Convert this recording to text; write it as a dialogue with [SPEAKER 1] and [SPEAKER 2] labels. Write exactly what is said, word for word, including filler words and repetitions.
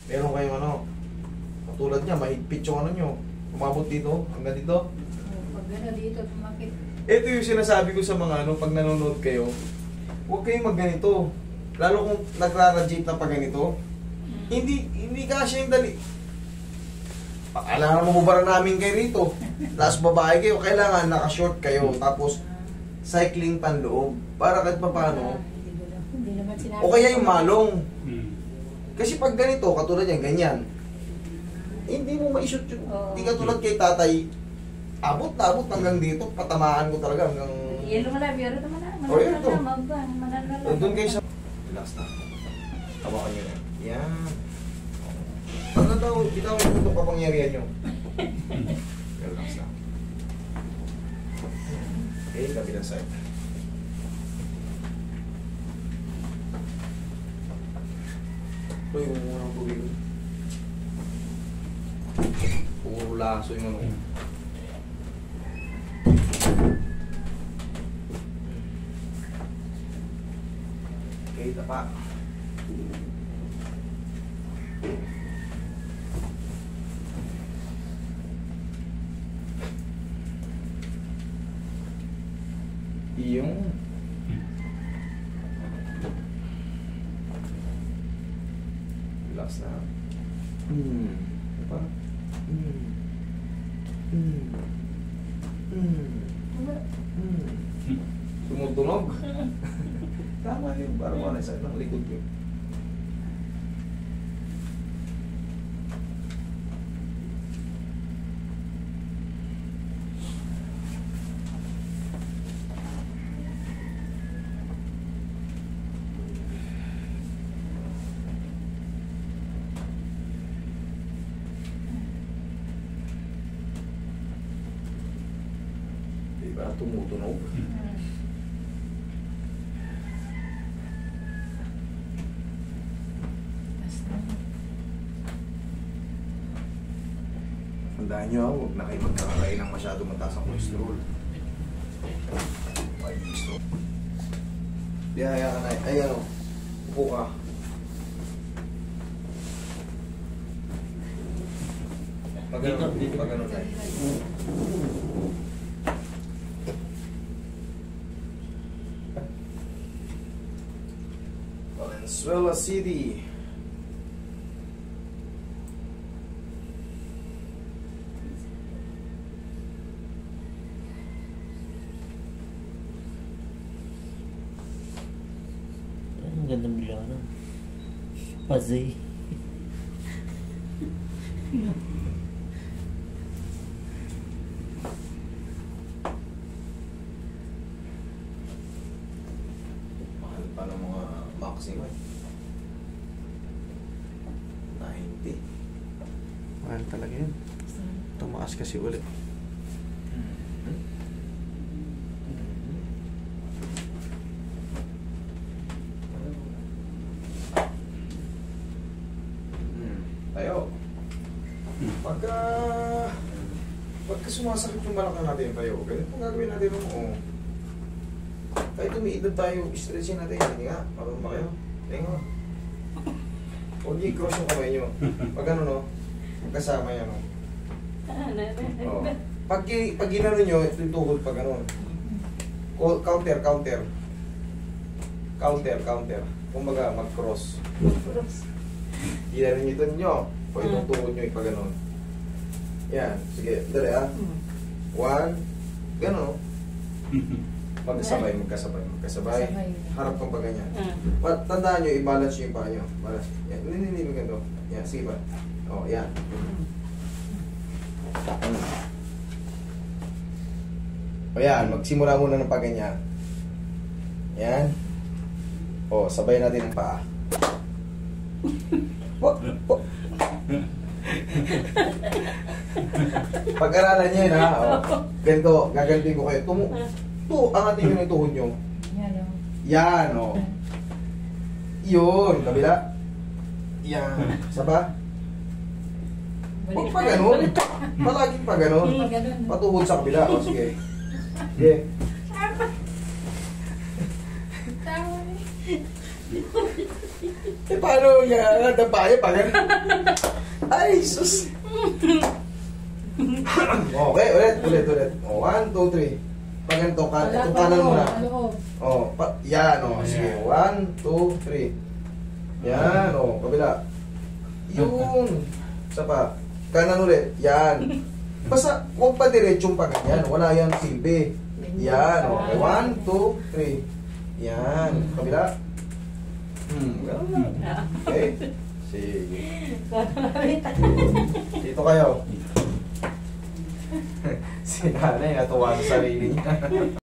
[SPEAKER 1] Meron kayong ano, katulad niya, mahigpit yung ano nyo. Umabot dito, hanggang dito.
[SPEAKER 2] Oh, pag gano'n dito, tumakit.
[SPEAKER 1] Ito yung sinasabi ko sa mga ano, pag nanonood kayo, huwag kayong magganito. Lalo kung nagraradiate na pa ganito,
[SPEAKER 2] Hmm.
[SPEAKER 1] hindi, hindi kasya yung dali. Kailangan mo bubara namin kayo rito. Tapos babae kayo, kailangan naka-short kayo. Tapos, cycling panloob. Para kahit pa paano.
[SPEAKER 2] Hindi ko lang- hindi naman sinabi.
[SPEAKER 1] O kaya yung malong.
[SPEAKER 3] Hmm.
[SPEAKER 1] Kasi pag ganito, katulad yan, ganyan. Hindi mo ma-shoot yun.
[SPEAKER 2] Oo.
[SPEAKER 1] Hindi katulad kay tatay. Abot na abot hanggang dito. Patamaan ko talaga hanggang...
[SPEAKER 2] Yelo mo lang, yelo naman na.
[SPEAKER 1] Oh, yun to.
[SPEAKER 2] Mananala.
[SPEAKER 1] O, doon kayo sa... Relax na. Hawakan nyo na. Yan. Pag nataw, bitawan nyo itong kapangyarihan nyo. Relax na. Okay, kabilang side. Uy, yung muna ang tubig. Puro laso yung ano. Okay, tapa. Yung relax na. Hmm. Apa? Hmm. Hmm. Hmm. Hmm. Tumutunog. Tama yun. Parang wala sa ng likod ko. Diba? Tumutunog. Tandaan nyo, huwag na kayo magkakain ng masyado mataas ang cholesterol. Ay, gusto. Di, haya ka na. Ay, ano, upo ka. Pag-ano, pag-ano na. Valenzuela City.
[SPEAKER 4] Ang ganda nila ano. Pazay.
[SPEAKER 1] Mahal pa ng mga maximum. ninety. Mahal talaga yun. Tumaas kasi ulit. Tayo. Pagka pagka sumasakit yung balakang natin tayo, ganito ang gagawin natin mo. Oh. Kahit umiidad tayo, stretching natin. Hindi nga, marunong ba kayo? Tingin mo. Huwag niyo i-cross yung kamay nyo. Pag ano no, kasama yan no. Oh. Pag, pag ginano nyo, ito yung tuhod pag ano. Counter, counter. Counter, counter. Kumbaga, mag-cross. Ginano nyo ito nyo. O itong tuhod nyo, ipag ganon. Yan, sige, dali ah. One, gano'n. Magkasabay, magkasabay, magkasabay. Harap kang pa ganyan. Uh. Tandaan nyo, i-balance nyo yung paa nyo. Balance. Yan, hindi, hindi, hindi, ganito. Yan, sige ba? O, yan. O yan, magsimula muna ng paganyan. Yan. O, sabay natin ang paa. Po, po. Pag-aralan nyo yun ha. O, ganito, gagantiin ko kayo. Tumu to, angatin nyo na yung tuhod nyo.
[SPEAKER 2] Yan o.
[SPEAKER 1] Yan o. Yun, kabila. Yan. Isa pa? Huwag pa ganun. Palaging pa ganun. Patuhod sa kabila. O, sige. Sige.
[SPEAKER 2] Tama.
[SPEAKER 1] Eh, paano yan? Nadabayo pa ganun. Ay, sus. Okay, ulit, ulit, ulit. Oh, one, two, three. Pag ganito, kan
[SPEAKER 2] Wala
[SPEAKER 1] itong
[SPEAKER 2] pa
[SPEAKER 1] kanan
[SPEAKER 2] ako,
[SPEAKER 1] muna.
[SPEAKER 2] ano?
[SPEAKER 1] Oh, pa yan, oh. Sige, one, two, three. Yan, oh, kabila. Yun. Isa pa. Kanan ulit. Yan. Basta, huwag pa diretsong pa ganyan. Wala yan silbi. Yan, okay. One, two, three. Yan. Kabila. Hmm, ganun lang. Okay. Sige. Dito kayo. Si nanay natuwa sa sarili niya.